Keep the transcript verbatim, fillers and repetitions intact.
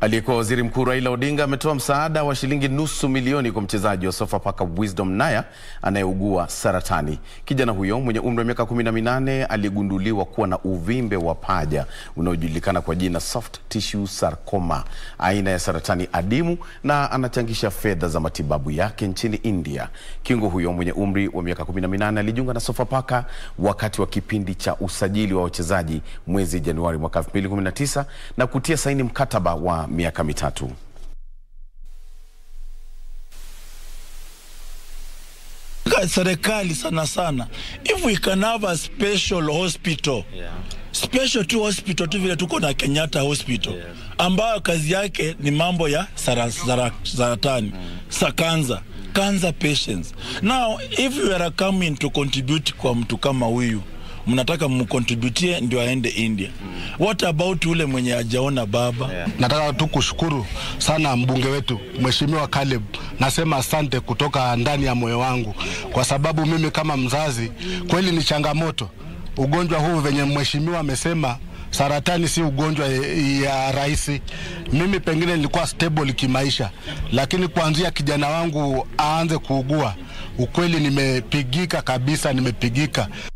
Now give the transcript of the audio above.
Aliyekuwa waziri Mkuu Raila Odinga ametoa msaada wa shilingi nusu milioni kwa mchezaji wa Sofapaka Wisdom Naya anayeugua saratani. Kijana huyo mwenye umri wa miaka kumi na minane aligunduliwa kuwa na uvimbe wa paja unaojulikana kwa jina soft tissue sarcoma, aina ya saratani adimu, na anachangisha fedha za matibabu yake nchini India. Kiungo huyo mwenye umri wa miaka kumi na minane alijiunga na Sofapaka wakati wa kipindi cha usajili wa wachezaji mwezi Januari mwaka elfu mbili kumi na tisa na kutia saini mkataba wa miaka mitatu. Serikali sana sana, if we can have a special hospital, yeah. special tu hospital tu vile tuko na Kenyatta hospital, yes. ambayo kazi yake ni mambo ya saratani, mm. sa cancer, cancer patients. Now if you are coming to contribute kwa mtu kama huyu, mnataka mcontribute ndio aende India. Mm. What about ule mwenye hajaona baba? Yeah. Nataka tu kushukuru sana mbunge wetu Mheshimiwa Caleb. Nasema asante kutoka ndani ya moyo wangu, kwa sababu mimi kama mzazi kweli ni changamoto. Ugonjwa huu venye mheshimiwa amesema, saratani si ugonjwa ya rahisi. Mimi pengine nilikuwa stable kimaisha, lakini kuanzia kijana wangu aanze kuugua, ukweli nimepigika kabisa, nimepigika.